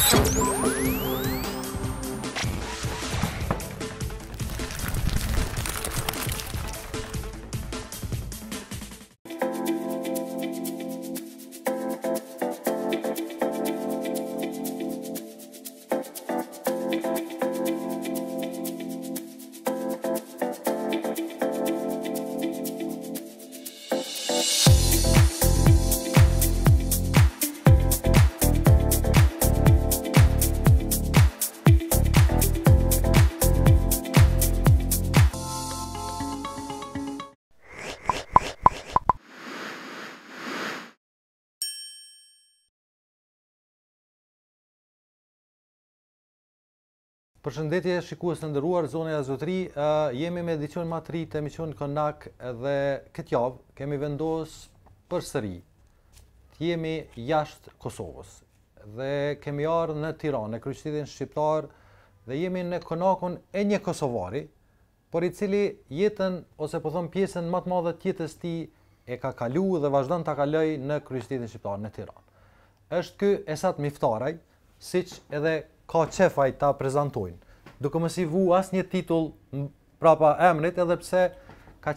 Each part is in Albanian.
Përshëndetje shikues të nderuar, zona e Zotëri, jemi me edicion më të ri të emisionit Konak dhe këtë javë kemi vendos përsëri të jemi jashtë Kosovës dhe kemi ardhur në Tiranë, në kryeqytetin shqiptar dhe jemi në konakun e një kosovari, por i cili jetën ose po them pjesën më të madhe të jetës tij e ka kaluar dhe vazhdon ta kalojë në kryeqytetin shqiptar në Tiranë. Është ky Esat Myftari, siç edhe ka qefaj ta prezantojnë, duke mos i vu asnjë titull prapa emrit, edhe pse ka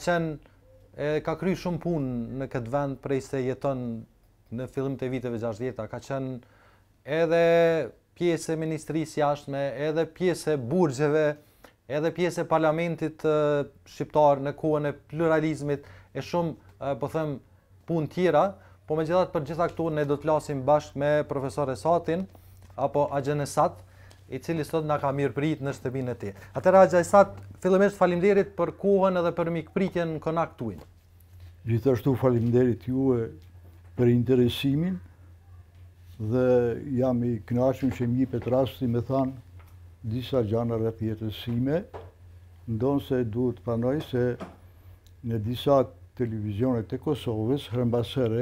kry shumë punë në këtë vend prej se jeton në fillim të viteve 60, ka qenë edhe pjesë e ministrisë jashtme, edhe pjesë e burgjeve, edhe pjesë e parlamentit shqiptar në kohën e pluralizmit, e shumë po them punë tjera, po megjithatë për gjitha këto ne do të flasim bashkë me profesor Esatin apo Axhen Esat, i cili sot na ka mirëprit në shtëpinë e tij. Atëherë Axhen Esat, fillimisht faleminderit për kohën edhe për mikpritjen në Konak tuaj. Gjithashtu faleminderit juve për interesimin dhe jam i kënaqur që më jepet rasti me thanë disa gjëra rreth jetës sime, ndonse duhet pranoj se në disa televizionet e Kosovës herë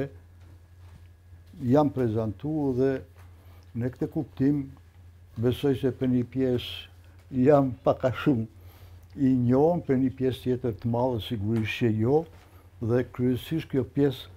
jam prezantuar dhe në këtë kuptim besoj se për një pjesë jam pak a shumë i njohur, për një pjesë tjetër të madhe sigurisht që jo, dhe kryesisht kjo pjesë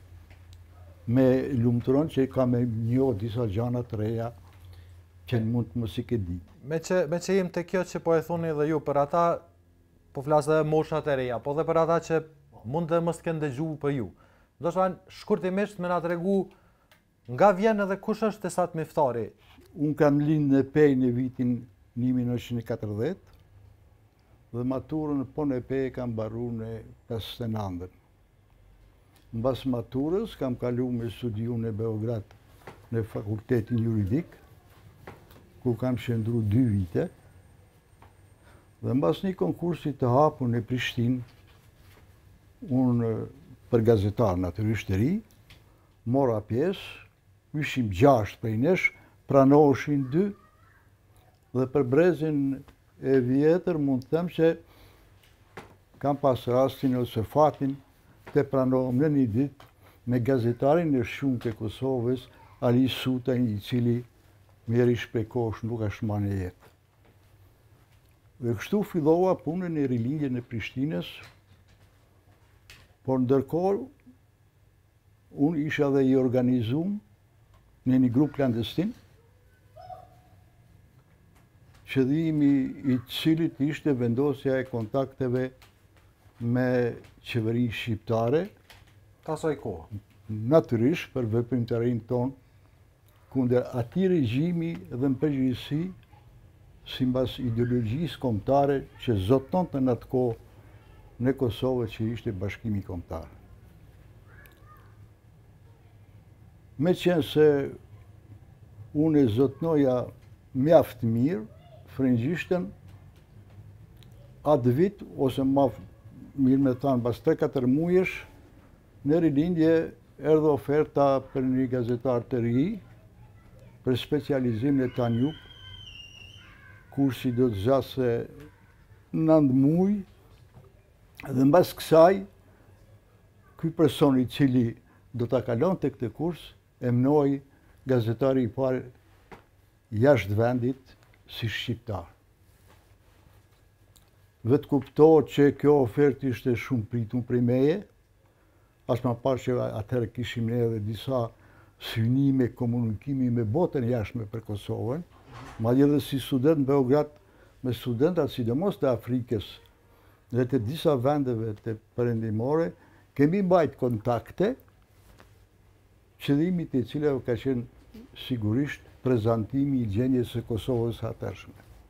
me lumturon që kam me njohur disa gjëra të reja që mund të mos i ke di. Me që jem te kjo që po e thoni edhe ju, për ata po flas edhe moshat e reja, po dhe për ata që mund të mos kenë dëgjuar për ju. Do të thonë shkurtimisht më na tregu nga vjen edhe kush është Esat Myftari? Unë kam lind në Peje në vitin 1940 dhe maturën në Peje kam mbaruar në 59. Mbas maturës kam kaluar me studiu në Beograd në fakultetin juridik, ku kam qëndruar 2 vite. Dhe mbas një konkursi të hapur në Prishtinë, unë për gazetar natyrisht të ri, mora pjesë, ishim 6 prej nesh, pranoheshin 2, dhe për brezin e vjetër mund të them që kam pas rastin ose fatin të pranohem në një ditë me gazetarin e shumë të Kosovës, Ali Sutaj, i cili më rishpekosh nuk është më në jetë. Dhe kështu fillova punën e rilindje në Prishtinës, por ndërkohë unë isha dhe i organizuar në një grup klandestin, qëllimi i cilit ishte vendosja e kontakteve me qeverinë shqiptare, asaj kohë. Natyrisht për veprimtarinë tonë kundër atij regjimi dhe në përgjithësi sipas ideologjisë kombëtare që zotonte në atë kohë në Kosovë, që ishte Bashkimi Kombëtar. Me qenë se unë e zotnoja mjaft mirë frëngjishtën, atë vit, ose ma mirë me thanë, pas 3-4 mujesh, në rilindje erdhe oferta për një gazetar të ri, për specializim në Tanjuk, kursi do të zgjase 9 muj, dhe mbas kësaj, ky person i cili do ta kalon të këtë kurs, e mnoj gazetari i parë jashtë vendit si shqiptar. Vetë kuptohet që kjo ofertë ishte shumë pritur prej meje, as më parë që atëherë kishim ne edhe disa synime, komunikimi me botën jashtme për Kosovën, madje edhe si student në Beograd, me studentat sidomos të Afrikës dhe të disa vendeve të perëndimore, kemi mbajt kontakte, qëllimi të cilave ka qenë sigurisht prezantimi i gjendjes së Kosovës atërshme.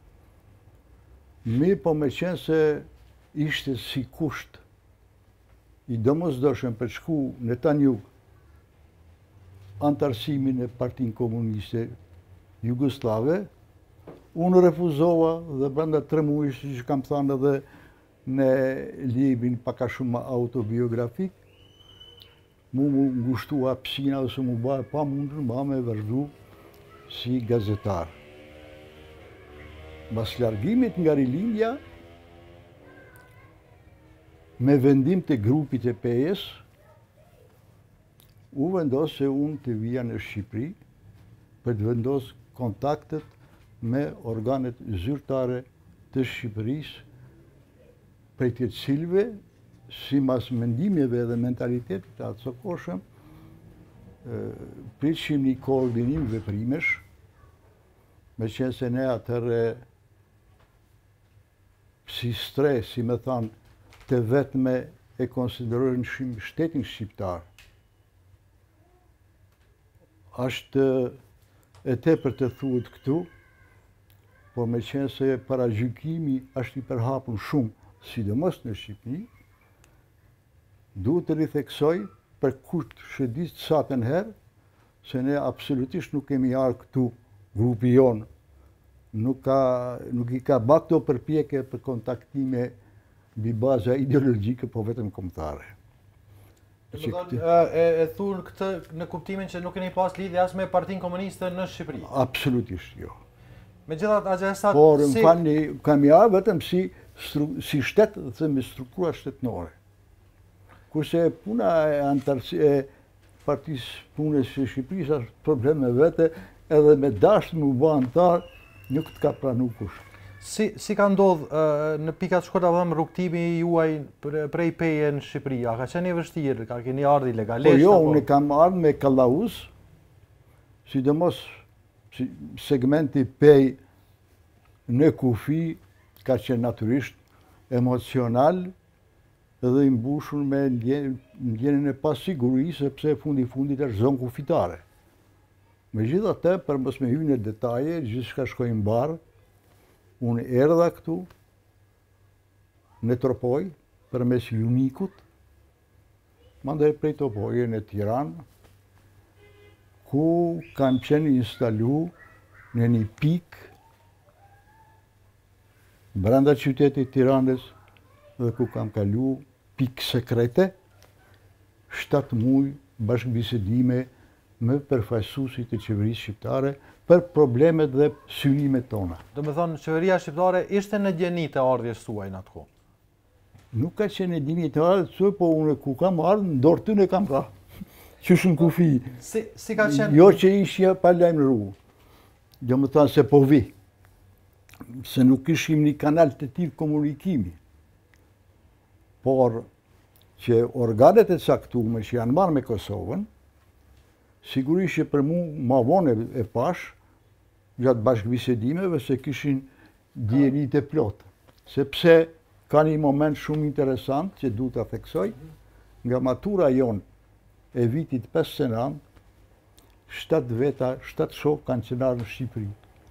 Mi po me qenë se ishte si kusht i domosdoshëm për shku në Tanjug antarësimin e Partinë Komuniste Jugoslave, unë refuzova dhe brenda 3 muajsh, që kam thënë edhe në librin paka shumë autobiografik, mu ngushtua psina ose mu bëhe pa mundën me vazhdu si gazetar. Mbas largimit nga rilindja, me vendim të grupit e Pejes, u vendos se unë të vija në Shqipëri për të vendos kontaktet me organet zyrtare të Shqipërisë, prej të cilëve, si mas mendimeve dhe mentalitetit të atësokoshëm, prishim një koordinim veprimesh, me qenë se ne atërë si stres, si me thanë, të vetme e konsiderojnë shtetin shqiptar. Ashtë e tepër të thuhet këtu, por me qenë se paragjykimi është i përhapur shumë, sidomos në Shqipëri, duhet të ritheksoj për kusht shëdis sa të herë, se ne absolutisht nuk kemi arë këtu grupi jonë, nuk i ka ba këto përpjekje për kontaktime mbi baza ideologjike, po vetëm kombëtare. E thunë këtë në kuptimin që nuk keni pas lidhje as me Partinë Komuniste në Shqipëri? Absolutisht jo. Megjithatë, Esat, por më falni, kam ja vetëm si shtet dhe me struktura shtetnore. Kurse puna e Partisë Punës së Shqipërisë është problem me vete, edhe me dashur më bë antar, nuk të ka pranu kush. Si ka ndodhë në pikat shkurta rrugtimi juaj prej Peje në Shqipëri? A ka qenë i vështirë? Ka keni ardhi legalisht? Po jo, unë kam ardhë me kallauz, sidomos segmenti Pej në kufi ka qenë natyrisht emocional edhe i mbushur me ndjenjen e pasigurisë, sepse fundi fundit është zonë kufitare. Megjithatë, për mos me hyrë në detaje, gjithçka shkoi mbar. Unë erdha këtu në Tropoj përmes Unikut, mandej prej Tropoje në Tiranë, ku kam qenë instalu në një pikë brenda qytetit Tiranës dhe ku kam kalu pikë sekrete, 7 muaj bashkëbisedime me përfaqësuesit e qeverisë shqiptare për problemet dhe synimet tona. Do me thonë, qeveria shqiptare ishte në gjeni të ardhjes suaj në atë kohë? Nuk ka qenë në gjeni të ardhjes suaj, po unë ku kam ardhë, në dorë ty në kam ka. Qysh në kufi. Si ka qenë? Jo që ishja pa lajmë rrugë. Jo më thanë se po vi. Se nuk ishim një kanal të tillë komunikimi. Por që organet e caktuara që janë marrë me Kosovën, sigurisht që për mu ma vonë e pash, gjatë bashkëbisedimeve, se kishin dijenit e plotë. Sepse ka një moment shumë interesant që du të theksoj, nga matura jonë e vitit 59, 7 veta, 7 shokë kanë qenarë në Shqipëri.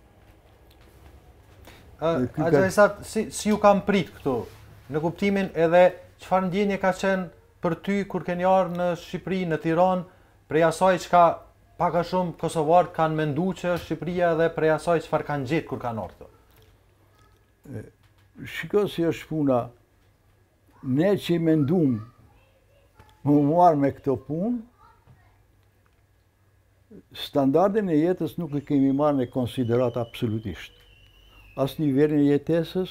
Esat, si ju kam prit këtu, në kuptimin edhe çfarë ndjenje ka qenë për ty kur keni ardhur në Shqipëri, në Tiranë, prej asaj çka pak a shumë kosovarët kanë mendu që është Shqipëria dhe prej asaj çfarë kanë gjetë kur kanë ardhur këtu? Shiko si është puna, ne që i mendum më marrë me këto punë, standardin e jetës nuk e kemi marrë në konsiderat absolutisht. As nivelin e jetesës,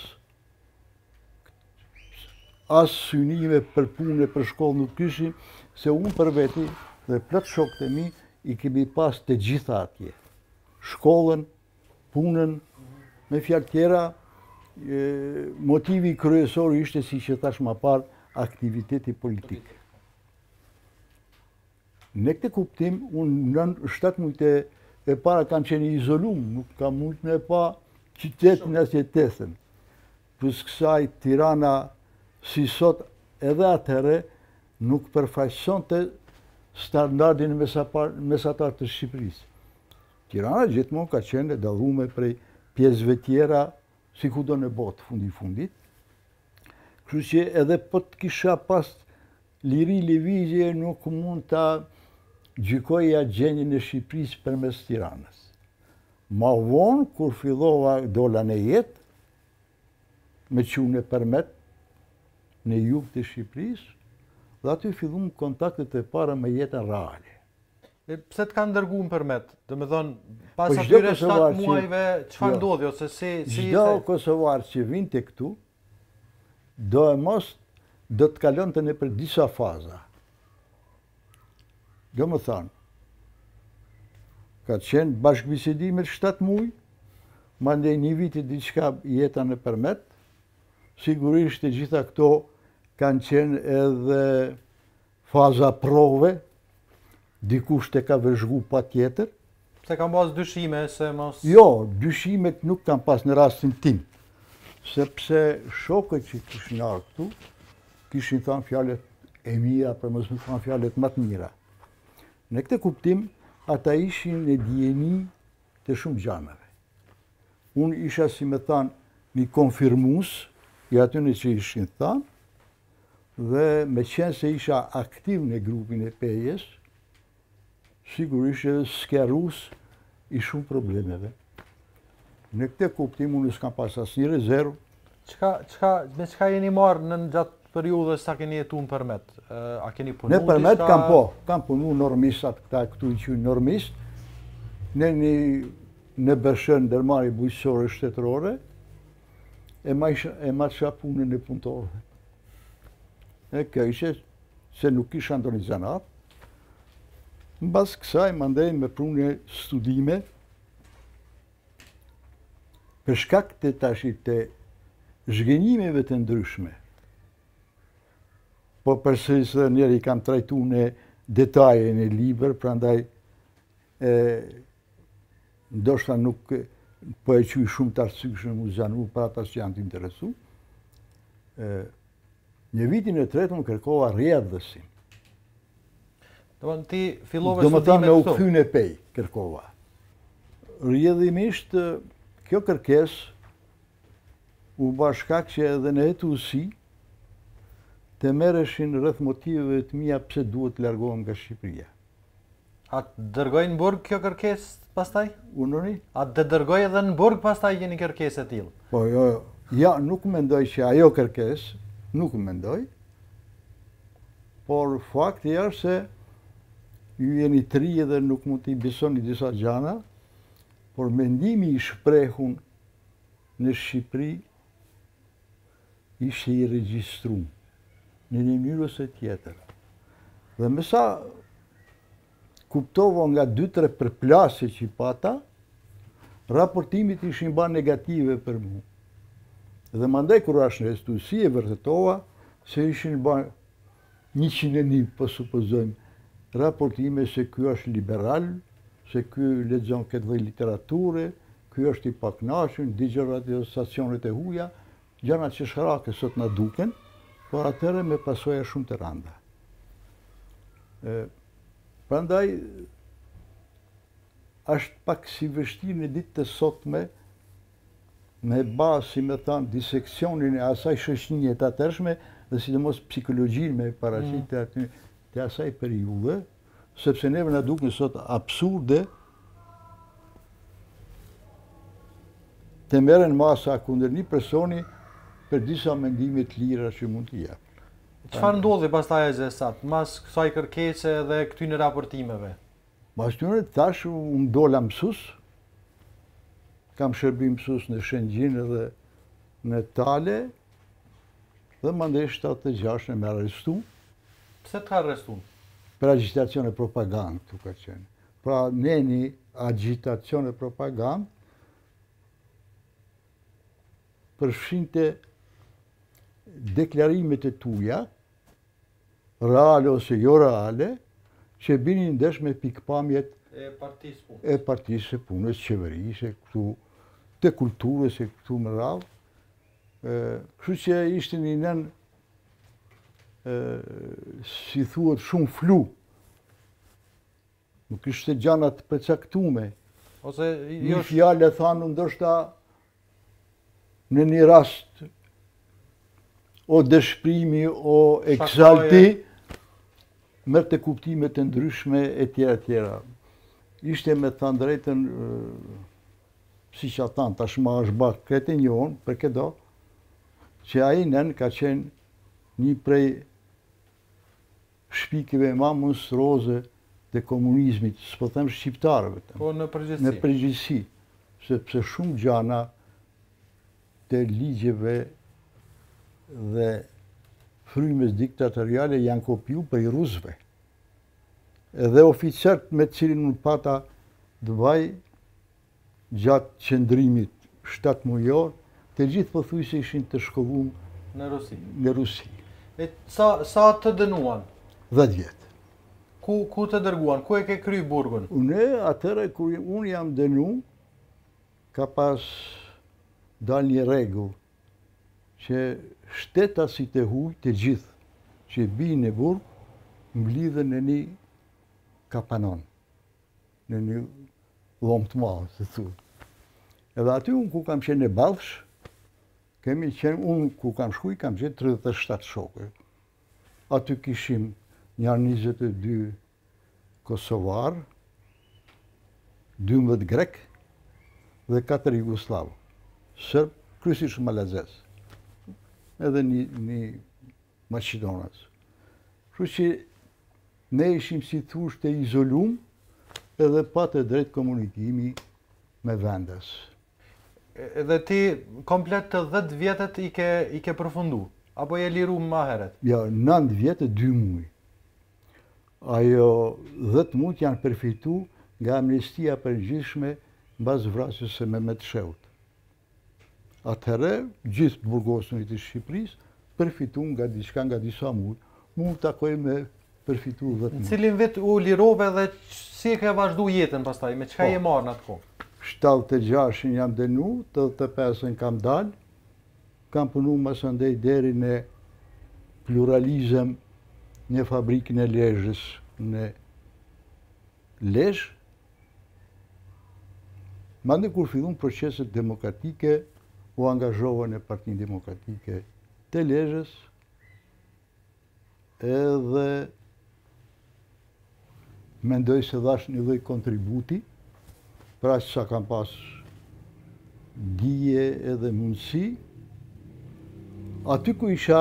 as synime për punë e për shkollë nuk kishim, se unë për veti dhe plot shokët e mi i kemi pas të gjitha atje. Shkollën, punën, me fjalë tjera, motivi kryesor ishte, si që thash më parë, aktiviteti politik. Në këtë kuptim, unë në 7 mujtë e para kanë qenë izolum, nuk ka mujtë me pa qytetin as jetesën. Plus kësaj, Tirana, si sot edhe atëherë, nuk përfaqësonte standardin mesatar të Shqipërisë. Tirana gjithmonë ka qenë e dalluar prej pjesëve tjera, si kudo në botë fundit. Kështu që edhe po të kisha pas liri lëvizje, nuk mund ta gjykoja gjendjen e Shqipërisë përmes Tiranës. Ma vonë, kur fillova dola në jetë, me qunë përmet në jug të Shqipërisë, dhe aty fillum kontaktet e para me jetën reale. Pse të kanë dërguar përmet? Do me thonë, pas atyre 7 muajve, çfarë ndodhi, ose si... Çdo kosovar që vinte këtu, do e mos do të kalonte nëpër disa faza. Do më thanë, ka qenë bashkëbisedimet 7 muaj, mandej një viti diçka jeta në përmet, sigurisht e gjitha këto kanë qenë edhe faza prove, dikush të ka vëzhgu pa tjetër. Se kanë pas dyshime se mos... Jo, dyshimet nuk kanë pas në rastin tim, sepse shokët që kishin ardhur këtu, kishin thënë fjalët e mira, për mos më thënë fjalët më të mira. Në këtë kuptim, ata ishin në dijeni të shumë gjameve. Unë isha, si me thanë, një konfirmus i atyre që ishin thanë, dhe me qenë se isha aktiv në grupin e Pejes, sigurisht edhe skerus i shumë problemeve. Në këtë kuptim, unë s'kam pas asnjë rezervë. Me çka jeni marrë në gjatë periudhës sa keni jetuar në përmet? A keni punu? Në përmet kam punu normistat, këta këtu i qynë normist, në bërshën ndërmarrje bujqësore shtetërore, e ma qa punën e punëtorëve. E kjo ishe se nuk isha ndonjë zanat. Mbas kësaj mandej me punë studime, për shkak të tashit të zhgënjimeve të ndryshme. Po përsëris dhe njerë i kam trajtu në detaje në libër, prandaj ndoshta nuk po e quj shumë të arsyeshëm u zanu për ata që janë të interesu. Në vitin e tretë më kërkova radhësin. Ti fillove studimet këto? Do më thanë me u kthy në Pej, kërkova. Rrjedhimisht, kjo kërkes u bashkak që edhe në hetuesi të merreshin rreth motiveve të mia pse duhet të largohem nga Shqipëria. A të dërgoj në burg kjo kërkesë pastaj? Unoni? A të dërgoj edhe në burg pastaj një kërkesë e tillë? Po jo, ja, nuk mendoj që ajo kërkesë, nuk mendoj, por fakti është se ju jeni tri edhe nuk mund t'i besoni disa gjana, por mendimi i shprehun në Shqipëri ishte i regjistruar në një mënyrë ose tjetër. Dhe me sa kuptova nga 2-3 përplasje që pata, raportimit ishin ba negative për mu. Dhe mandej kur ashtë në estusi e vërtetova se ishin ba 101, po supozojmë, raportime se ky është liberal, se ky lexon këtë lloj literature, ky është i paknaqur, dëgjon radiostacionet e huaja, gjëra që shkarake sot na duken, por atëherë me pasoja shumë të rënda. Prandaj është pak si vështirë në ditë të sotme me bazë, si me thanë, diseksionin e asaj shoqënie të atërshme dhe sidomos psikologjinë me paraqitë të asaj periudhe, sepse neve na duken sot absurde të merren masa kundër një personi për disa mendime të lira që mund t'i jap. Çfarë ndodhi pastaj Esat, mas kësaj kërkese dhe këtyre raportimeve? Mas tyre tash unë dola mësues, kam shërbim mësues në Shëngjin edhe në Tale, dhe mandej 76 me arrestu. Pse të arrestu? Për agitacion e propagandë, tu ka qenë. Pra ne një agitacion e propagandë përfshinte deklarimet e tuja, reale ose jo reale, që binin ndesh me pikpamjet e partisë punës. E partisë së punës, qeverisë, këtu të kulturës e këtu më radhë. Kështu që ishte një nën, si thuhet, shumë flu. Nuk ishte gjana të përcaktume. Ose Një fjalë e thanë ndoshta në një rast o dëshprimi o eksalti, merr të kuptime të ndryshme e tjera tjera. Ishte me thënë drejtën, si që thanë, tashma është bërë kretë njohën për këdo, që ai nën ka qenë një prej shpikëve ma monstruoze të komunizmit, s'po them shqiptarëve. Po në përgjithësi. Në përgjithësi, sepse shumë gjana të ligjeve dhe frymes diktatoriale janë kopju për i rusëve. Edhe oficerët me cilin unë pata dëvaj gjatë qëndrimit 7 mujor, të gjithë pothuajse ishin të shkollum në Rusi. E sa të dënuan? 10 vjetë. Ku të dërguan? Ku e ke kry burgun? Une, atëre, kur unë jam dënu, ka dal një rregull që shtetasit e huj të gjithë që bijnë në burg, mblidhen në një kapanon, në një dhomë të madhe, se thuhet. Edhe aty unë ku kam qenë në Ballsh, unë ku kam shkuj, kam qenë 37 shokë. Aty kishim njarë 22 Kosovar, 12 Grek dhe 4 Jugoslav. Sërb, kryesisht malazes. Edhe një Maqedonas. Kështu që ne ishim si thush të izolum edhe pa të drejt komunikimi me vendes. Edhe ti komplet të 10 vjetet i ke përfundu? Apo je liru ma heret? Ja, 9 vjetë, 2 muj. Ajo 10 muj janë përfitu nga amnestia përgjithshme mbas vrasjes së Mehmet Sheut. Atëherë, gjithë burgosënit e Shqipërisë përfitu nga diçka nga disa muj. Mund takoj me përfitu 10 muj. Në cilin vit u lirove dhe si e ke vazhdu jetën pastaj? Me çka je marrë në atë kohë? 76-in jam dënu, 85-in kam dalë, kam punu mas andej deri në pluralizëm në fabrikën e Lezhës në Lezhë. Mande kur fillun proceset demokratike, u angazhova në Partinë Demokratike të Lezhës, edhe mendoj se dhash një lloj kontributi, pra që sa kam pas dije edhe mundësi, aty ku isha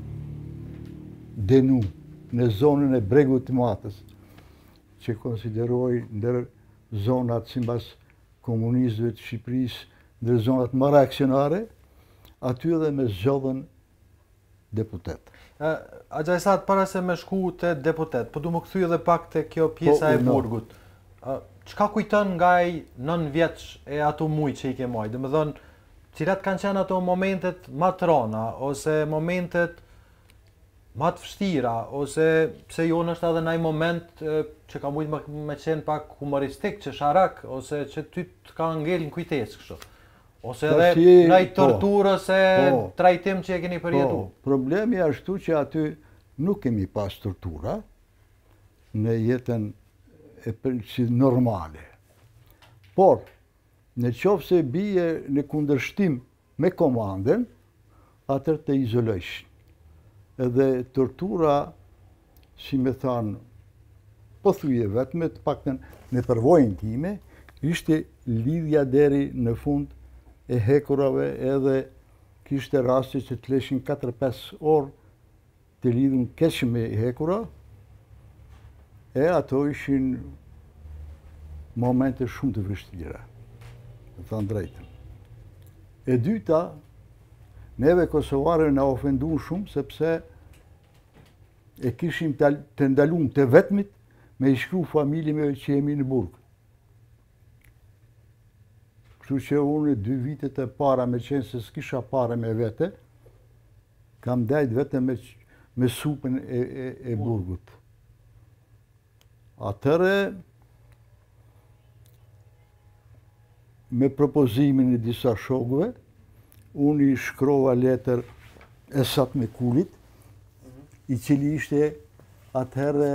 denu në zonën e Bregut të Matës, që konsideroj ndër zonat sipas komunizmit të Shqipërisë, ndër zonat më reaksionare, aty edhe me zgjodhen deputet. Esat, para se me shku të deputet, po du më kthy edhe pak të kjo pjesa e burgut. Çka kujton nga ai 9 vjeç e ato muj që i ke marrë? Domethënë, cilat kanë qenë ato momentet më të rëna, ose momentet më të vështira, ose pse jo është edhe ndaj moment që ka mujt me qenë pak humoristik, që sharak, ose që ty të ka ngel në kujtesë kështu. Ose edhe ndaj torturës e trajtim që e keni përjetu. Problemi ashtu që aty nuk kemi pas tortura në jetën si normale. Por, në qoftë se bie në kundërshtim me komandën, atër të izolojshin. Edhe tortura, si me thanë, po thuje vetme, të paktën në përvojën time, ishte lidhja deri në fund e hekurave, edhe kishte raste që të leshin 4-5 orë të lidhën keq me hekura, e ato ishin momente shumë të vështira, të thënë drejtën. E dyta, neve Kosovarëve na ofenduan shumë, sepse e kishim të ndalum të vetmit me i shkru familjeve që jemi në burg. Kështu që unë 2 vitet e para, me qenë se s'kisha pare me vete, kam dajt vete me supën e burgut. Atëre, me propozimin e disa shokëve, unë i shkrova letër Esat Myftarit, i cili ishte atëherë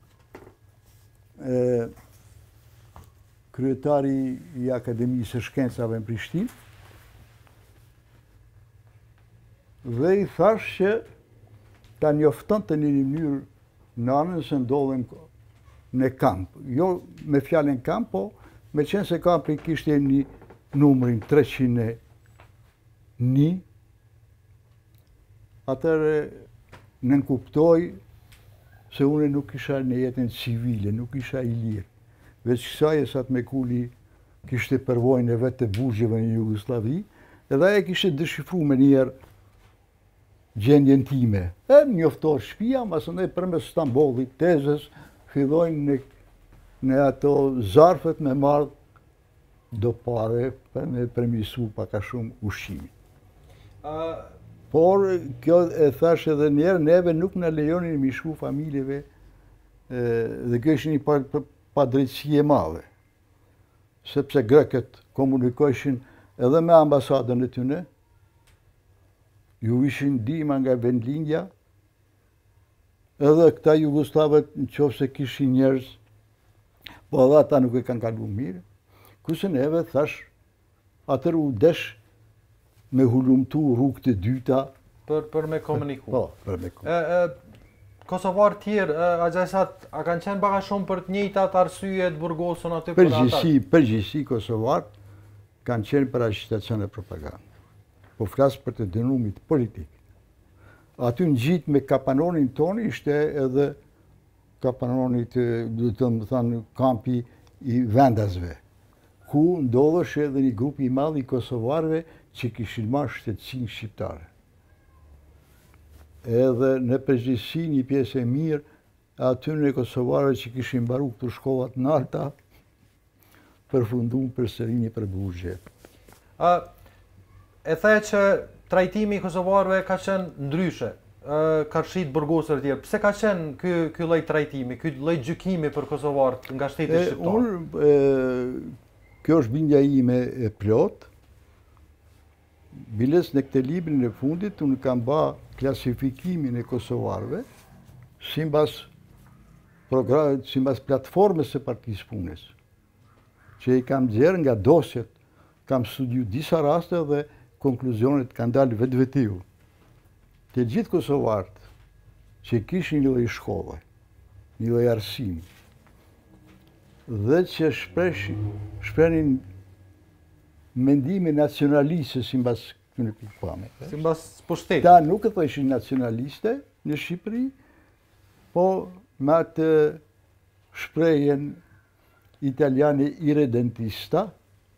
kryetari i Akademisë së Shkencave në Prishtinë, dhe i thash që ta njoftonte në një mënyrë nanën se ndodhem në kamp. Jo me fjalën kamp, po me qenë se kampi kishte një numrin 301, atëre nënkuptoj se unë nuk isha në jetën civile, nuk isha i lirë. Veç kësaj Esat Myftari kishte përvojën e vetë të burgjeve në Jugosllavi, edhe ajo kishte dëshifruar me njerë gjendjen time. E njoftor shtëpia, masandej përmes Stambollit, tezës, fillojnë në ato zarfet me marrë do pare për me përmirësu pak a shumë ushqimin. Por, kjo e thash edhe njerë, neve nuk në lejonin mi shku familjeve dhe kjo ishte një padrejtësi e madhe. Sepse grekët komunikojshin edhe me ambasadën e tyne, ju ishin ndihma nga vendlindja, edhe këta Jugoslavët në qoftë se kishin njerëz, po edhe ata nuk e kanë kalu mirë, kurse neve thash, atër u desh me hulumtu rrugët e dyta. Për me komuniku. Po, për me komuniku. Kosovarë tjerë, Esat, a kanë qenë baka shumë për të njëjtat arsye të burgosën aty për ata? Përgjithësi Kosovarët kanë qenë për agitacion e propagandë. Po flasë për të dënumit politik. Aty në gjitë me kapanonin tonë ishte edhe kapanonit, du të më thënë, kampi i vendasve, ku ndodhësh edhe një grup i madh i kosovarëve që kishin marrë shtetësinë shqiptare. Edhe në përgjithësi një pjesë e mirë atyre kosovarëve që kishin mbaruar këtu shkollat narta përfunduan përsëri një përburgje. E the që trajtimi i kosovarëve ka qenë ndryshe, karshit burgosër tjerë. Pse ka qenë ky lloj trajtimi, ky lloj gjykimi për kosovarët nga shteti shqiptar? Kjo është bindja ime e plot. Biles në këtë librin e fundit, unë kam ba klasifikimin e kosovarëve simbas platformës së Partisë Punës, që i kam nxjerrë nga dosjet, kam studiu disa raste dhe konkluzionet kanë dalë vetvetiu. Të gjithë kosovarët që kishin një lloj shkolle, një lloj arsimi, dhe që shprenin mendime nacionaliste simbas këtyre pikpamjeve. Simbas pushtetit. Ta nuk e thoshin nacionaliste në Shqipëri, po me atë shprehjen italiane irredentista.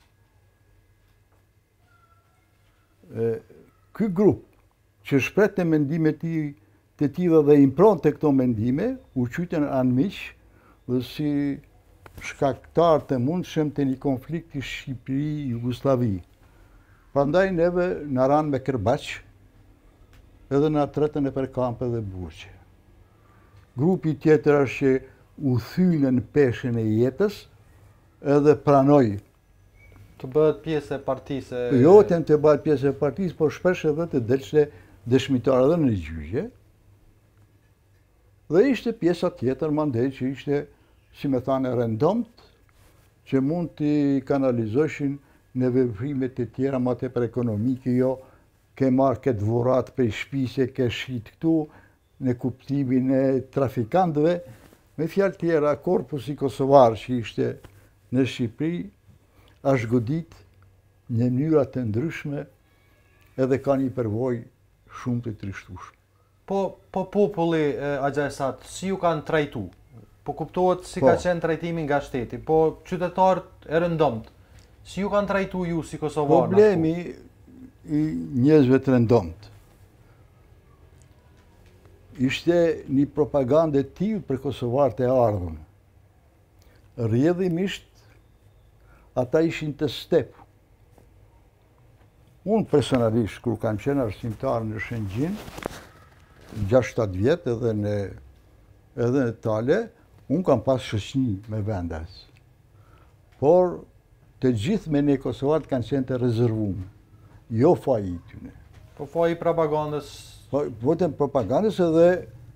Ky grup që shprehte mendime të tilla dhe impronte këto mendime, u qyten anëmiq dhe si shkaktar të mundshëm të një konflikti Shqipëri-Jugosllavi. Prandaj neve na ranë me kërbaç edhe na tretën e për kampe dhe burgje. Grupi tjetër është që u thynë në peshën e jetës edhe pranoi të bëhet pjesë e partisë. Jo të bëhet pjesë e partisë, por shpesh edhe të delshte dëshmitar edhe në gjyqje. Dhe ishte pjesa tjetër mandej që ishte, si me thane, rëndomt, që mund t'i kanalizoshin në veprimet e tjera ma tepër ekonomike, jo ke marrë këtë vurat për shpise, ke shqit këtu, në kuptimin e trafikantëve, me fjalë tjera, korpusi kosovar që ishte në Shqipëri, është godit në mënyra të ndryshme edhe ka një përvojë shumë të trishtueshme. Po populli Esat, si ju kanë trajtu? Po kuptohet si ka qenë trajtimi nga shteti, po qytetarët e rëndomt, si ju kanë trajtu ju si kosovarë? Problemi i njerëzve të rëndomt ishte një propagandë e tillë për kosovarët e ardhmë. Rrjedhimisht ata ishin të stepë. Unë personalisht, kur kam qenë arsimtar në Shëngjin, 6-7 vjetë edhe në Tale, Unë kam pas shoqni me vendas, por të gjithë me ne Kosovarët kanë qenë të rezervuar, jo faji i tyne. Po faji propagandës? Po, vetëm propagandës edhe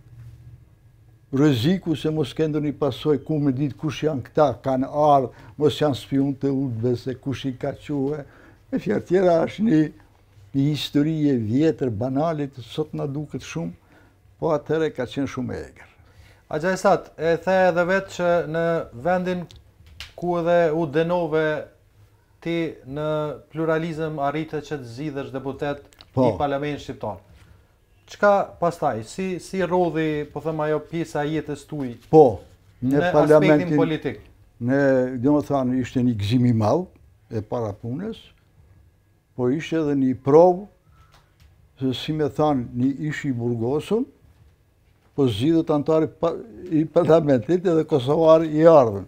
rreziku se mos kendo një pasoj ku me ditë kush janë këta, kanë ardhë, mos janë spion të udhëve se kush i ka quhe. Me fjalë tjera është një histori e vjetër, banalit, sot na duket shumë, po atëre ka qenë shumë e egër. Agja Esat, e the edhe vetë që në vendin ku edhe u denove ti në pluralizëm arrite që të zgjidhesh deputet i parlamentit shqiptar. Çka pastaj, si rodhi, po them ajo pjesa e jetës tuaj? Po, në aspektin politik. Ne, domethënë, ishte një gëzim i madh e para punës, po ishte edhe një provë se si me thanë një ish i burgosur, po zgjidhet antari i parlamentit edhe kosovar i ardhën.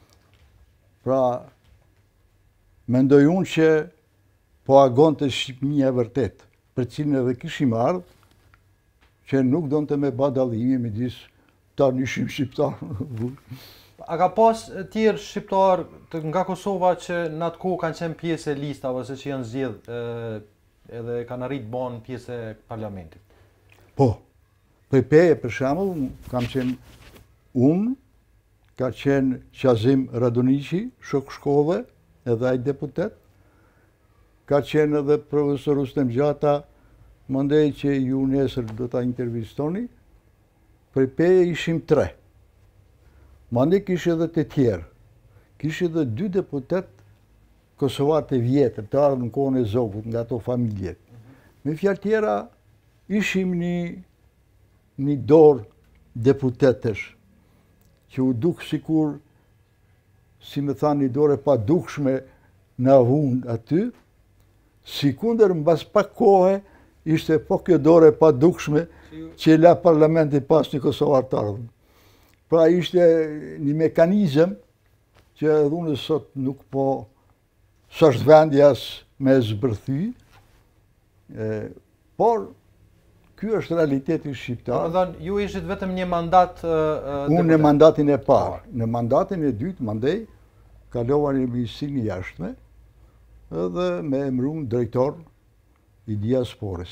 Pra, mendoj unë që po agonte Shqipënia vërtet, për cilën edhe kishim ardhë, që nuk donë të me badalimi me disë ta ishim shqiptar. A ka pas tjerë shqiptar nga Kosova që në atë kohë kanë qenë pjesë e listave, ose që janë zgjedh edhe kanë arritë banë pjesë e parlamentit? Po, për Peje, për shembull, kam qenë unë, ka qenë Qazim Radoniqi, shok shkolle, edhe ai deputet, ka qenë edhe profesor Ustem Gjata, mandej që ju nesër do ta intervistoni, për Peje ishim 3. Mandej kishte edhe të tjerë. Kishte edhe 2 deputet kosovar të vjetër, të ardhur në kohën e Zogut, nga ato familjet. Me fjalë tjera, ishim një dorë deputetësh, që u duk sikur, si me thanë, një dorë e pa dukshme në avun aty, sikundër mbas pak kohe, ishte po kjo dorë e pa dukshme që la parlamenti pas një kosovar të ardhën. Pra ishte një mekanizëm që edhe unë sot nuk po s'është vendi as me zbërthy, por ky është realiteti shqiptar. Domethënë, ju ishit vetëm një mandat unë në mandatin e parë. Në mandatin e dytë, mandej, kalova në ministrinë e jashtme edhe me emëruar drejtor i diasporës.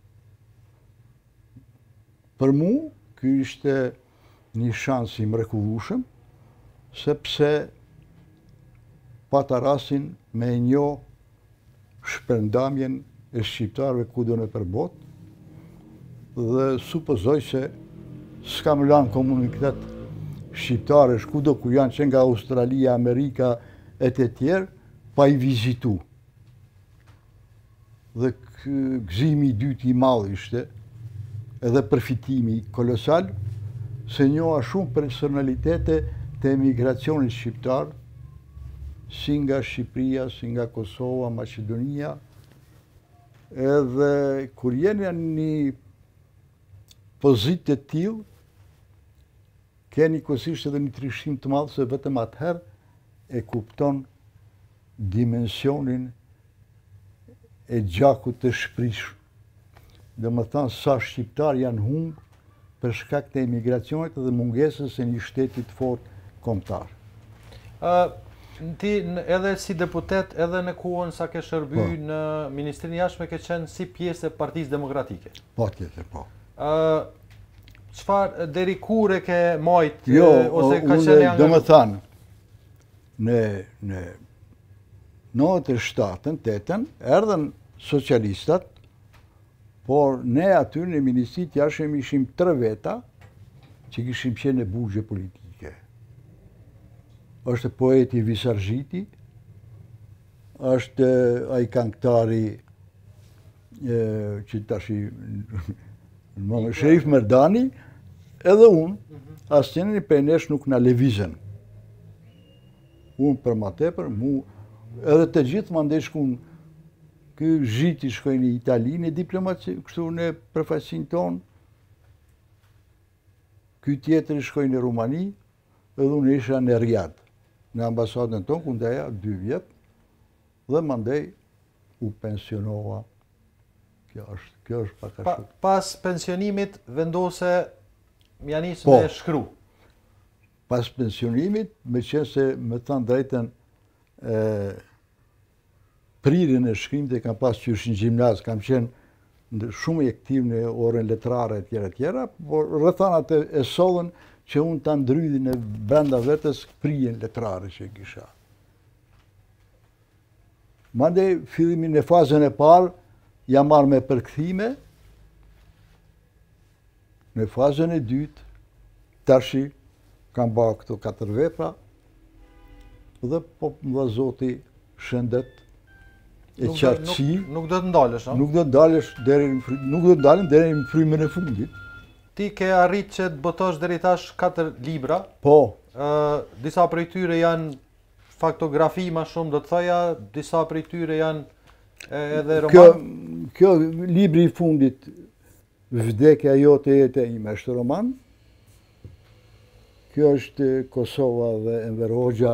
Për mu, ky ishte një shans i mrekullueshëm, sepse pata rastin me njoh shpërndamjen e shqiptarëve kudo në botë, dhe supozoj se s'kam lanë komunitet shqiptarësh kudo ku janë, që nga Australia, Amerika e të tjerë, pa i vizitu. Dhe gëzimi i dytë i madh ishte, edhe përfitimi kolosal, se njoha shumë personalitete të emigracionit shqiptar, si nga Shqipëria, si nga Kosova, Maqedonia, edhe kur jeni në një pozitë të tillë, keni kësisht edhe një trishtim të madh, se vetëm atëherë e kupton dimensionin e gjakut të shprish. Dhe më thanë sa shqiptar janë humbë për shkak të emigracionit dhe mungesës e një shtetit fort kombëtar. Ti edhe si deputet, edhe në kohën sa ke shërby në Ministrinë e Jashtme, ke qenë si pjesë e Partisë Demokratike. Po, tjetër, po. Çfarë deri kur e ke majt, ose ka qenë angazhuar? Do më thanë, në 97-ën, 8-ën, erdhen socialistat, por ne aty në Ministrinë e Jashtme ishim 3 veta që kishim qenë në burgje politike. Është poeti Visargjiti, është ai këngëtari që tash Sherif Merdani, edhe unë, asnjëri prej nesh nuk na lëvizën. Unë për më tepër, edhe të gjithë mandej shkuan. Ky Zhiti shkoi në Itali në diplomaci, kështu në përfaqësinë tonë. Ky tjetri shkoi në Rumani, edhe unë isha në Riyadh, në ambasadën tonë, ku ndeja 2 vjet, dhe mandej u pensionova. Kjo është pak a shumë. Pas pensionimit vendose ja nis me shkru. pas pensionimit, me qenë se me thanë drejten prirjen e shkrimit e kam pas qysh në gjimnaz, kam qenë shumë i aktiv në orën letrare e tjera, por rrethanat e sollën që unë ta ndrydhin e brenda vetes prirjen letrare që kisha. Mandej fillimin në fazën e parë jam marrë me përkthime, në fazën e dytë tashi kam bërë këto 4 vepra dhe po më dha Zoti shëndet e qartësi. Nuk do të ndalesh, a? Nuk do të ndalesh nuk do të dalem deri në frymën e fundit. Ti ke arrit që të botosh deri tash 4 libra. Po. Disa prej tyre janë faktografi më shumë, do të thoja, disa prej tyre janë edhe roman. Kjo libri i fundit, Vdekja jote jete ime, është roman. Kjo është Kosova dhe Enver Hoxha,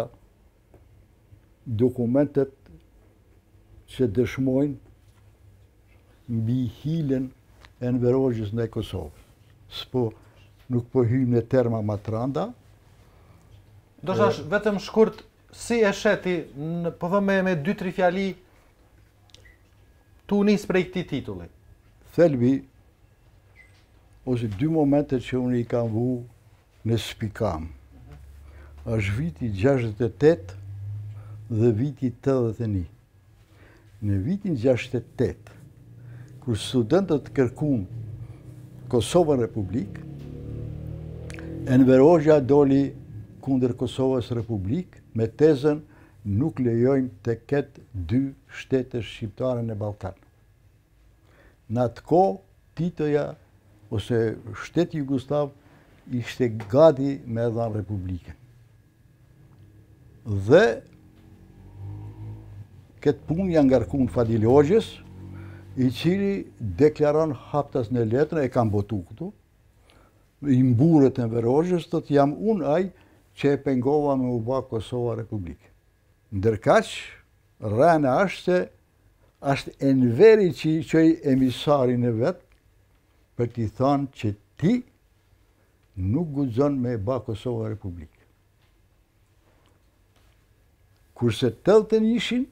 dokumentet që dëshmojnë mbi hilen e Enver Hoxhës ndaj Kosovës. Nuk po hyjmë në terma më të rënda. Do thash vetëm shkurt, si e sheti, po thëmë me 2-3 fjali, tu nis prej këtij titulli? Thelbi, ose 2 momente që unë i kam vu në spikam. Është viti 68 dhe viti 81. Në vitin 68, kur studentët kërkuan Kosovën Republik, Enver Hoxha doli kundër Kosovës Republik me tezën nuk lejojmë të ketë 2 shtete shqiptare në Ballkan. Në atë kohë, Titoja ose shteti Jugoslav ishte gati me dhënë Republikën. Dhe këtë punë janë ngarkuar Fadil Hoxhës, i cili deklaron haptas në letrën, e kam botu këtu, i mburët Enver Hoxhës, thotë jam unë ai që e pengova me u bë Kosova Republikë. Ndërkaq, rëna është se është Enveri që i qoj emisarin e vetë për t'i thënë që ti nuk guxon me bë Kosova Republikë. Kurse tëllën ishin,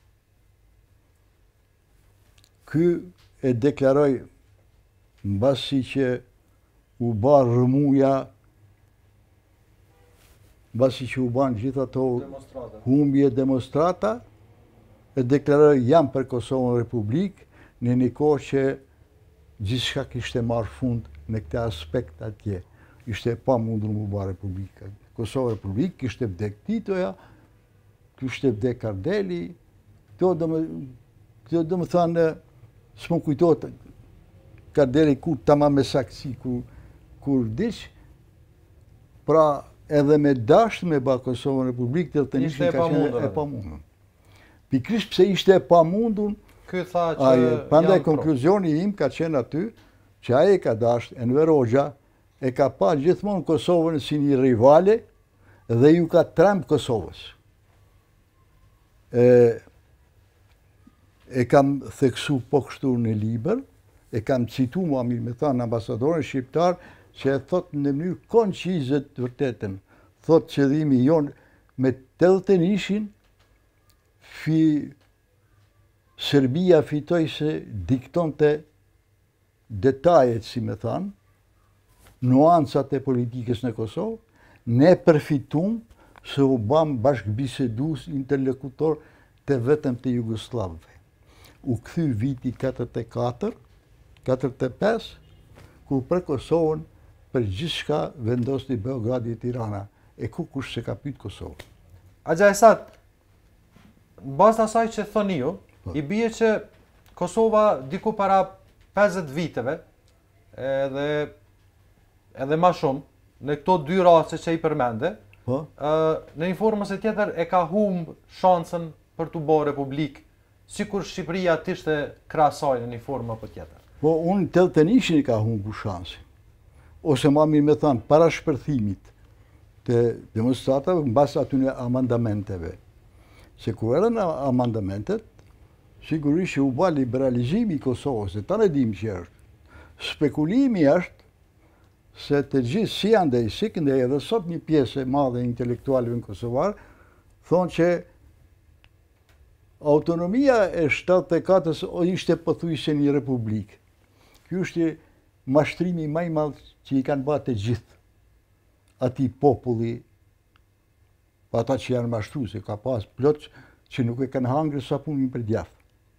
ky e deklaroi mbasi që u bë rrëmuja, mbasi që u ban gjithë ato humbje demonstrata, e deklaroi jam për Kosovën Republikë në një kohë që gjithçka kishte marrë fund në këtë aspekt atje. Ishte pa mundur mu bë Republika. Kosova Republikë, kishte vdek Titoja, kishte vdek Kardeli, këto do më thënë, s'më kujtohet Kardeli kur tamam me saksi, kur vdiq, pra edhe me dashur me bë Kosovën Republikë, të nishin ka qenë e pamundur. Pikërisht pse ishte e pamundur, ky tha që prandaj konkluzioni im ka qenë aty që ai e ka dashur Enver Hoxha, e ka pa gjithmonë Kosovën si një rivale dhe ju ka tremb Kosovës. E kam theksu po kështu në libër, e kam citu mua mirë me thanë ambasadorin shqiptar që e thot në mënyrë koncize të vërtetën. Thot qëllimi jonë me 80 ishin, Serbia fitoj se diktonte detajet, si me thanë, nuancat e politikës në Kosovë, ne përfitum se u bam bashkëbisedus interlokutor të vetëm të Jugoslavëve. U kthy viti 44, 45, kur për Kosovën për gjithçka vendosni Beogradi e Tirana, e kush se ka pyet Kosovën. Axha Esat, në bazë të asaj që thoni ju, i bie që Kosova diku para 50 viteve, edhe ma shumë, në këto 2 raste që i përmende, në një formës e tjetër e ka humbë shansën për të bërë republikë, sikur Shqipëria t'ishte krahasoj në një formë apo tjetër. Po, unë të nishin i ka humbë shansin. Ose ma mirë me thanë, para shpërthimit të demonstratave, në bas atyne amandamenteve. Se kur erën amandamentet, sigurisht që u ba liberalizimi i Kosovës, e ta ne dim që është. Spekulimi është se të gjithë si andej, si këndej, edhe sot një pjesë e madhe e intelektualëve në Kosovar, thonë që autonomia e 74-s ishte pothuajse një republikë. Ky është mashtrimi më i madh që i kanë bërë të gjithë atij populli, ata që janë mashtruar, se ka pas plot që nuk e kanë hangër sapunin për djathtë.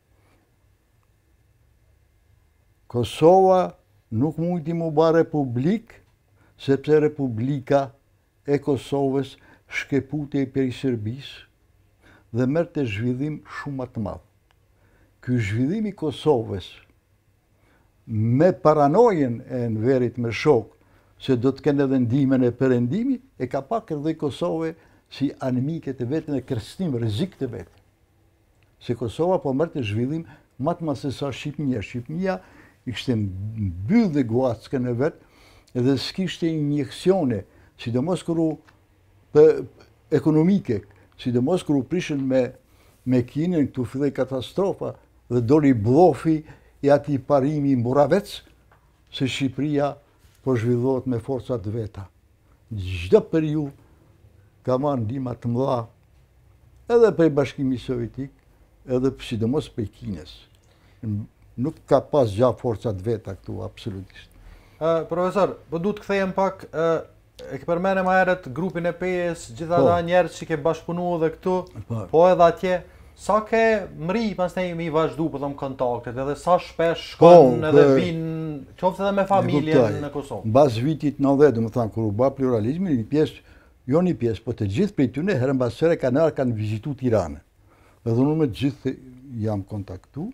Kosova nuk mundi mu ba republik, sepse Republika e Kosovës shkeputej prej Serbisë dhe merrte zhvillim shumë më të madh. Ky zhvillim i Kosovës me paranojen e Enverit me shok se do të kenë edhe ndihmën e perëndimit, e ka pak edhe Kosovë si anëmike të vetën e kërcënim rrezik të vetë. Se Kosova po merrte zhvillim më të madh se sa Shqipënia. Shqipënia ishte mbyll dhe guackën e vetë edhe s'kishte injeksione, sidomos kur ekonomike, sidomos kur u prishën me Kinën, këtu filloi katastrofa dhe doli bllofi i atij parimi mburravec, se Shqipëria po zhvillohet me forca të veta. Çdo periudhë ka marrë ndihma të mëdha edhe prej Bashkimit Sovjetik, edhe sidomos prej Kinës. Nuk ka pas gjatë forca të veta këtu, absolutisht. Profesor, po du të kthehem pak, e ke përmene ma herët grupin e Pejes, gjitha ata njerëz që ke bashkëpunu dhe këtu, po edhe atje, sa ke mri pas ne mi vazhdu për thëmë kontaktet, edhe sa shpesh shkon edhe vinë, qoftë edhe me familjen në Kosovë? Në bas vitit 90, dhe më thamë, kur u ba pluralizmi, një pjesë, jo një pjesë, po të gjithë prej tyne, herën basere kanë vizitu Tiranë. Edhe unë me gjithë jam kontaktu,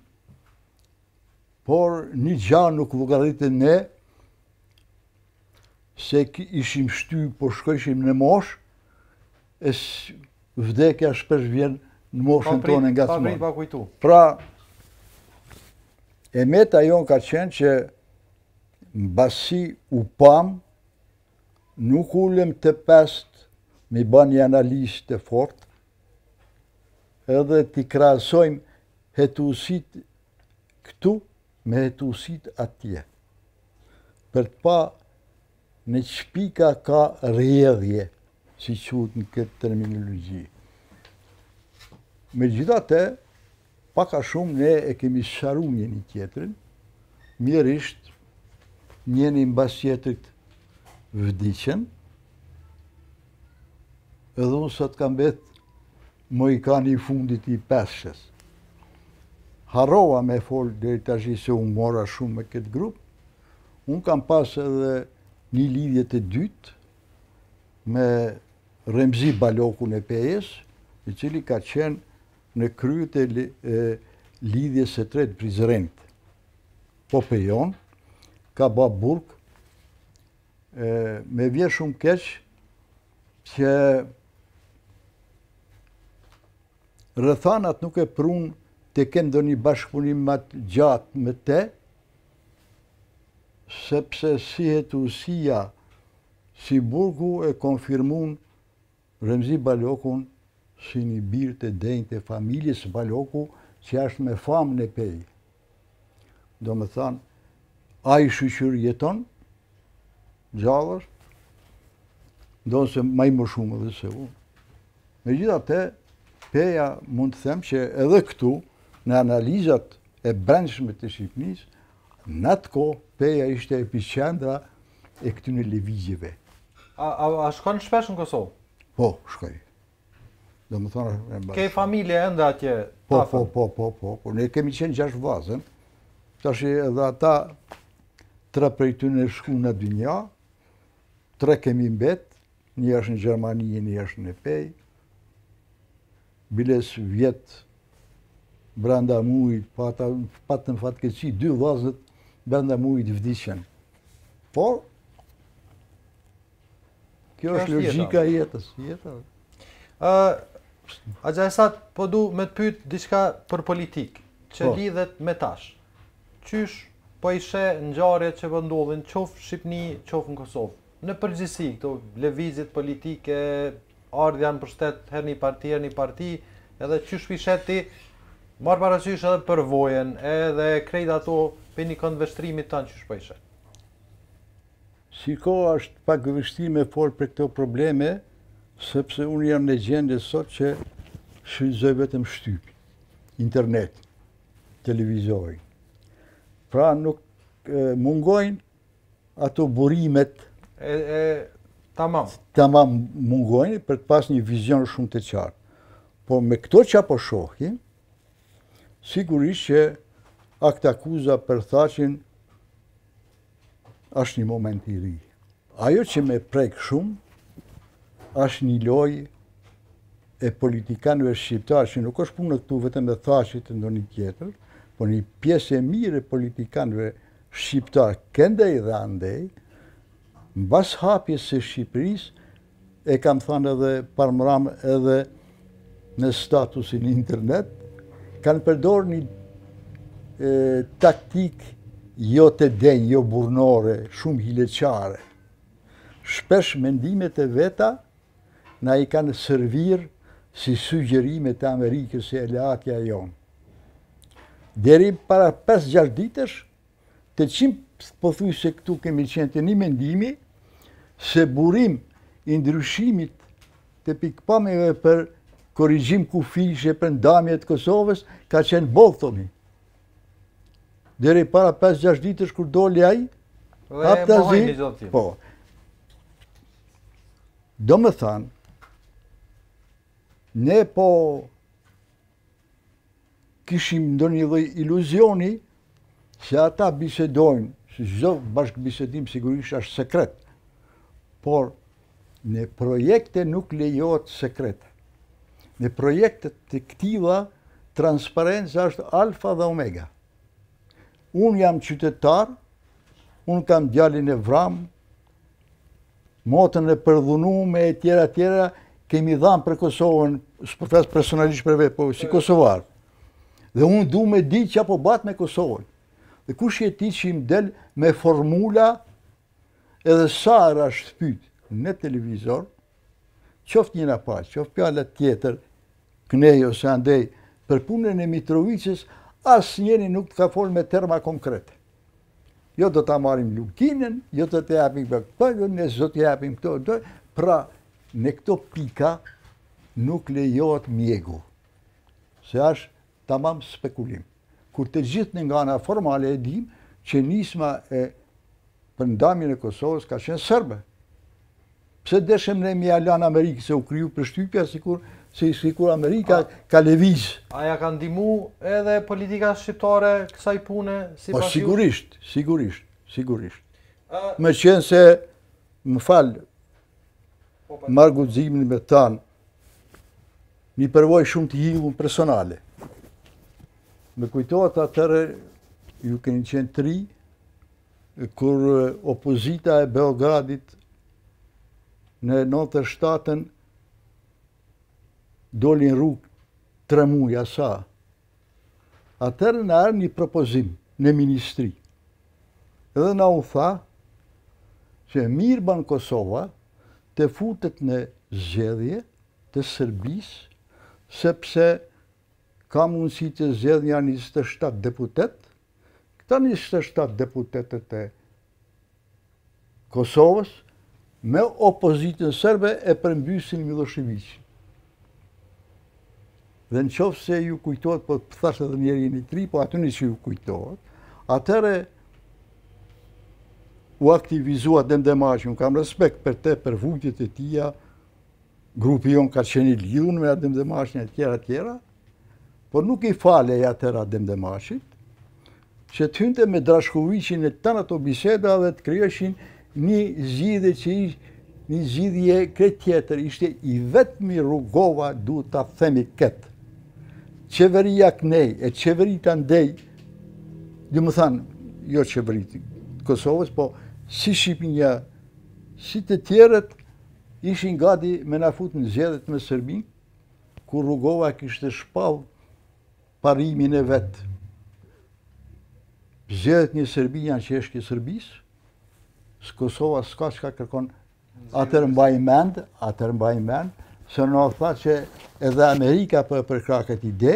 por një gjanë nuk llogaritet ne, se ishim shty, po shkojshim në mosh, e vdekja shpesh vjen në moshën tonë nga smonë. Pra, e meta jonë ka qenë që mbasi u pam, nuk ulem të pest me ba një analizë të fort, edhe t'i krahasojmë hetusit këtu me hetusit atje. Për të pa në çpika ka rrjedhje, si quhet në këtë terminologji. Megjithatë, pak a shumë ne e kemi sharu njëri tjetrin, mirërisht, njëri mbas tjetrit vdiqën, edhe unë sot kam bet mojkani i fundit i peshës. Harrova me folë deri tash se unë mora shumë me këtë grup. Unë kam pas edhe një lidhje të dytë me Remzi Balokun e Pejes, i cili ka qenë në kryet e lidhjes së tretë Prizrenit. Po Pejon, ka ba burg, me vje shumë keq që rrethanat nuk e prun të kenë do një bashkëpunim më të gjatë me te, sepse si hetusia, si burgu e konfirmun Remzi Balokun si një birë të denjë të familjes Baloku, që është me famën e Peje. Do me thanë, a i shqyqyr jeton, gjallës, do nëse ma i më shumë edhe se unë. Megjithatë, Peja mund të them që edhe këtu, në analizat e brendshme të Shqipënisë, në atë kohë Peja ishte epiqendra e këtyre lëvizjeve. A shkon shpesh në Kosovë? Po, shkoj. Do më thonë... Ke familje ende atje? Po. Ne kemi qenë 6 vllazën. Tash edhe ata 3 prej tyre shku në dynja, 3 kemi mbet, një është në Gjermani, një është në Pej. Biles vjet brenda mujit, patën fatkeqësi, 2 vllazët brenda mujit vdiqën. Por, kjo është logjika e jetës. Esat, po du me të pyet diçka për politikë, që lidhet me tash. Qysh po i sheh ngjarjet që po ndodhin, qoftë në Shqipëni, qoftë në Kosovë. Në përgjithësi, këto lëvizjet politike, ardhja në pushtet her një parti, edhe qysh i sheh ti, marr parasysh edhe përvojën, edhe krejt ato për një këndvështrimit tanë qysh po i sheh. Shiko, është pak vështirë me folë për këto probleme, sepse unë jam në gjendje sot që shfrytëzoj vetëm shtypin, internet, televizorin. Pra nuk mungojnë ato burimet tamam mungojnë për të pas një vizion shumë të qartë. Po me këto që apo shohim, sigurisht që akt akuza për thaqin është një moment i ri. Ajo që me prek shumë është një lojë e politikanëve shqiptarë, që nuk është punë këtu vetëm e thaqit të ndonjë tjetër, por një pjesë e mirë e politikanëve shqiptarë këndej dhe andej, mbas hapjes së Shqipërisë, e kam thënë edhe parmram edhe në statusin internet, kanë përdor një taktik jo të denjë, jo burnore, shumë hileqare. Shpesh mendimet e veta na i kanë servir si sugjerime të Amerikës e aleatja jonë. Deri para 5-6 ditësh, të qimë pëthuj se këtu kemi qenë të një mendimi se burim i ndryshimit të pikpamjeve për korrigjim kufishe për ndamje të Kosovës ka qenë bollë, thomi. Deri para 5-6 ditësh kur doli ai, po. Do më thanë, ne po kishim ndonjë lloj iluzioni se ata bisedojnë, se çdo bashkëbisedim sigurisht është sekret, por në projekte nuk lejohet sekret. Në projekte të këtilla transparenca është alfa dhe omega. Unë jam qytetar, unë kam djalin e vram, motën e përdhunume e tjera, kemi dhanë për Kosovën, s'përflas personalisht për vetë, po si kosovar. Dhe unë du me di që apo bat me Kosovën. Dhe kush je ti që im del me formula edhe sa është pyet në televizor, qoftë njëra pas, qoftë pjallat tjetër, kënej ose andej, për punën e Mitrovicës, asë njëri nuk të ka folë me terma konkrete. Jo do të marim lukinën, jo do të japim për këto, ne do të japim këto, pra në këto pika nuk lejohet mjegu, se është tamam spekulim. Kur të gjithë në nga ana formale e dim që nisma e përndamjen e Kosovës ka qenë serbe. Pse deshem ne mi alan Amerikë se u kriju përshtypja sikur Amerika ka lëviz. Aja ka ndihmu edhe politika shqiptare kësaj pune? Po sigurisht. Me qenë se, më falë, marrë guximin me tanë, një përvoj shumë të hillun personale. Me kujtohet atëre, ju keni qenë 3, kur opozita e Beogradit në 97-ën dolin rrugë 3 muaj sa. Atëherë na erdhi një propozim në ministri. Edhe na u tha që mirë ban Kosova të futet në zgjedhje të Serbisë, sepse ka mundësi të zgjedhja 27 deputet. Këta 27 deputetet e Kosovës me opozitën serbe e përmbysin Miloševićin. Dhe në qoftë se ju kujtohet, po thash edhe njeri një 3, po aty një që ju kujtohet, atëre u aktivizua Demdemashi, unë kam respekt për te, për vujtjet e tia, grupi jonë ka qenë i lidhun me Demdemashin e tjera, por nuk i falej atëra Demdemashit, që të hynte me Drashkovicin e të ato biseda dhe të kryeshin një zgjidhje që një zgjidhje krejt tjetër, ishte i vetmi Rugova, duhet ta themi këtë. Qeveria kënej e qeverit andej, dhe më thanë, jo qeverit Kosovës, po si Shqipënia, si të tjerët, ishin gati me na fut në zgjedhjet me Serbinë, kur Rugova kishte shpall parimin e vetë. Zgjedhjet një Serbi janë qeshje Serbisë, Kosova s'ka çka kërkon, atëherë mbaj mend, se në tha që edhe Amerika për përkraket ide,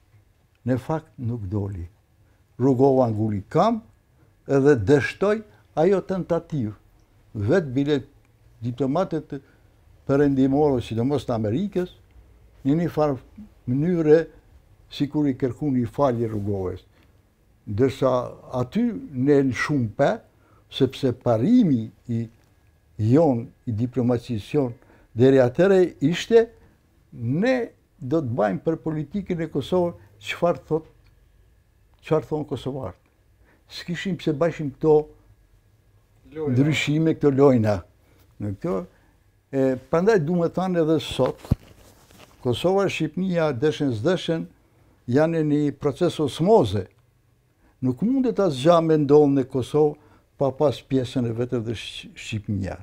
në fakt nuk doli. Rugova nguli kam edhe dështoj ajo tentativë, vetë bile diplomatët perëndimorë, sidomos të Amerikës, në një farë mënyre si kur i kërku një falje rrugoves. Dërsa aty në shumë pe, sepse parimi i diplomacisë jonë deri atëre ishte ne do të bajmë për politikën e Kosovës çfarë thonë kosovarët. S'kishim pse bashim këto ndryshime, këto lojna. Në këto, prandaj du me thanë edhe sot, Kosova e Shqipnia dëshën s'dëshën janë një proces osmoze. Nuk mundet asgjë me ndodhë në Kosovë pa pas pjesën e vetë dhe Shqipnia.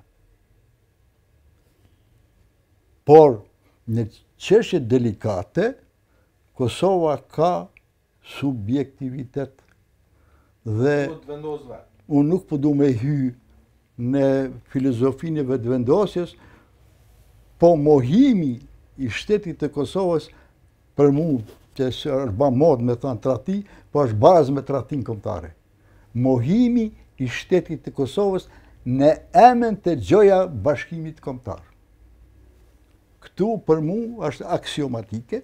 Por, në çështje delikate, Kosova ka subjektivitet dhe unë nuk po du me hy në filozofinë e vetëvendosjes, po mohimi i shtetit të Kosovës për mu, që është ba mod me thanë trati, po është bazë me tratin kombëtare. Mohimi i shtetit të Kosovës në emën të gjoja bashkimit kombëtar. Këtu për mu është aksiomatike.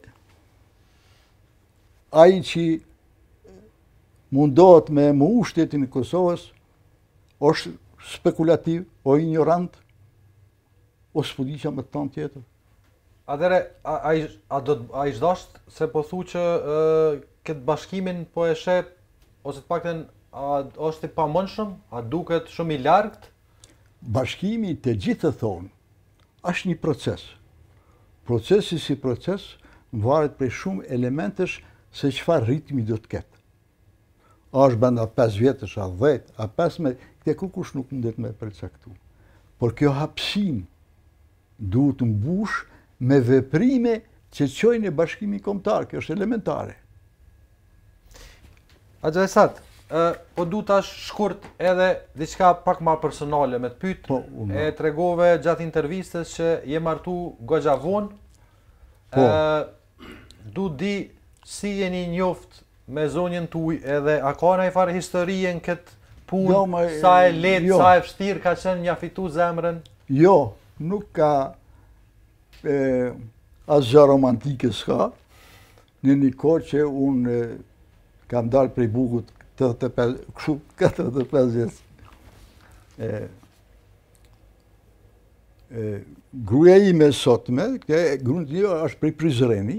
Ai që mundohet me mohu shtetin e Kosovës është spekulativ, o ignorant, o s'podiqa me të tonë tjetër. Atëre, a i shdasht se po thu që këtë bashkimin po e shep, ose të pakten, është i pamëndshëm, a duket shumë i largët? Bashkimi të gjithë thonë, është një proces. Procesi si proces varet prej shumë elementesh se çfarë ritmi do të ketë. A është benda 5 vjetësh, a 10, a 15, këte kush nuk mundet me përcaktu. Por kjo hapësim duhet të mbush me veprime që çojnë e bashkimi kombëtar, kjo është elementare. Axha Esat, po du tash shkurt edhe diçka pak ma personale me të pyet. E tregove gjatë intervistës që je martu goxha vonë. Du di si jeni njoft me zonjën tuaj edhe a ka ndonjë farë historie në këtë punë, sa e lehtë, sa e vështirë ka qenë mja fitu zemrën? Jo, nuk ka asgjë romantike s'ka. Në një kohë që unë kam dalë prej bugut 45 vjeç. Gruaja ime sotme, gruaja është prej Prizreni,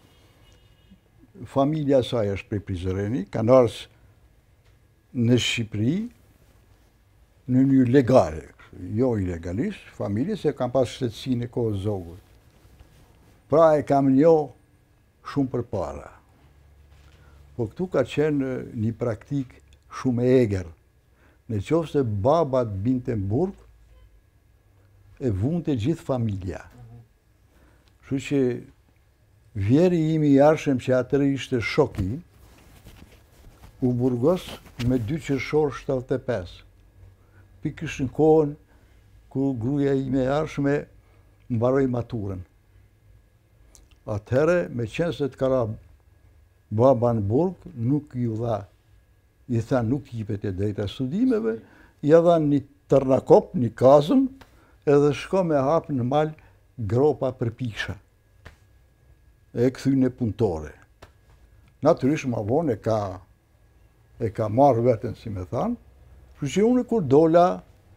familja saj është prej Prizreni, kanë ardhur në Shqipëri në një legale, jo ilegalisht, familje se kam pas shtetësinë e kohës zogut. Pra e kam njoh shumë përpara. Po këtu ka qenë një praktik shumë e egër. Në qoftë se baba të binte në burg, e vunte gjithë familja. Kështu që vjeri imi i arshëm që atëre ishte shoki, u burgos me 2 qershor 75. Pikërisht në kohën ku gruaja ime e arshme mbaroi maturën. Atëherë, me qenë se të kara baba në burg, nuk ju dha, i tha nuk jipet e drejta studimeve, ja dha një tërnakop, një kazëm, edhe shko me hapë në mal gropa për pisha. E këthyne punëtore. Natyrisht ma vonë e ka marrë vetën, si me thanë, që që unë kur dola,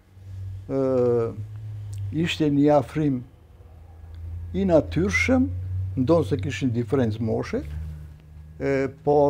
ishte një afrim i natyrshëm, ndonë se kishin diferencë moshe, por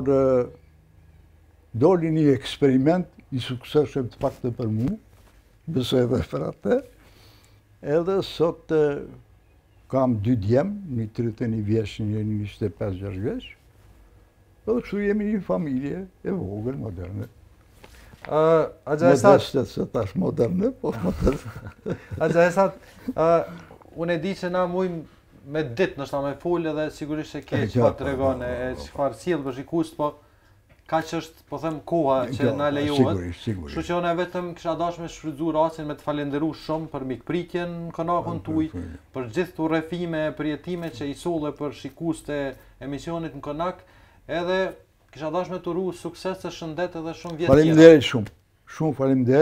doli një eksperiment i sukseshëm të paktë për mu, besoj edhe për atë, edhe sot kam 2 djem, një 31 vjeç, një 25-6 vjeç, edhe kështu jemi një familje e vogël, moderne. Modeste se tash moderne, po moderne. Axha Esat, unë e di që na mujmë me ditë nështë me folë edhe sigurisht e ke çfarë tregon e çfarë sjell për shikues, po kaq është, po them, koha që na lejohet. Sigurisht. Kështu që unë vetëm kisha dashur me shfrytëzu rastin me të falendëruar shumë për mikpritjen në kanalin tuaj, për gjithë këto rrëfime, përjetime që i solle për shikuesit e emisionit në Konak, edhe kisha dashur me të uru sukses, shëndet edhe shumë vjet tjetër. Faleminderit shumë. Shumë faleminderit.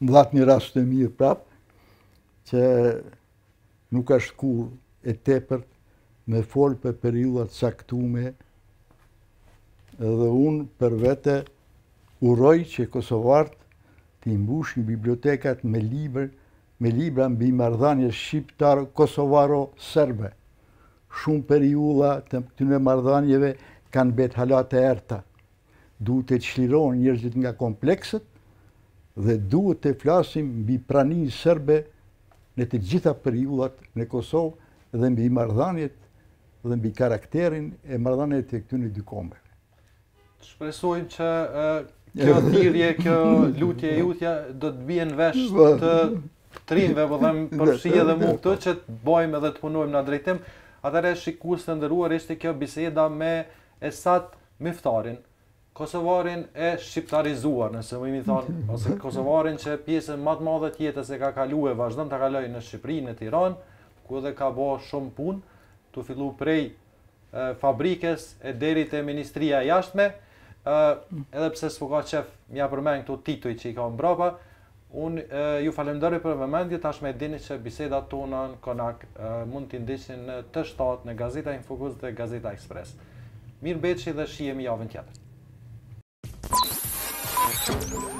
më dhat një rast të mirë prap, që nuk është kur e tepërt me folë për periudat caktume, edhe unë për vete uroj që kosovarët të imbushin bibliotekat me libra mbi marrëdhëniet shqiptar-kosovaro-serbe. Shumë periuda të këtyre marrëdhënieve kanë bet hala të errta. Duhet të çlirohen njerëzit nga komplekset dhe duhet të flasim mbi praninë serbe në të gjitha periudat në Kosovë dhe mbi marrëdhëniet dhe mbi karakterin e marrëdhënieve të këtyre dy kombeve. Shpresojmë që kjo thirrje, kjo lutje jutja do të bien vesh të trinjve, po them përfshi edhe mu këtë që të bëjmë edhe të punojmë në drejtim. Atëherë shikues të nderuar, ishte kjo biseda me Esat Myftarin, kosovarin e shqiptarizuar, nëse më i thonë, ose kosovarin që pjesën më të madhe të jetës e ka kaluar, vazhdon ta kalojë në Shqipëri, në Tiranë, ku edhe ka bërë shumë punë, tu fillu prej fabrikës e deri te ministria e jashtme, edhe pse s'u ka qef m'ja përmend këto tituj që i ka mbrapa. Unë ju falenderoj për vëmendje, tashmë e dini që bisedat tona në Konak mund t'i ndiqni në të shtatë në Gazeta Infokus dhe Gazeta Ekspres. Mirë mbetëshi dhe shihemi javën tjetër.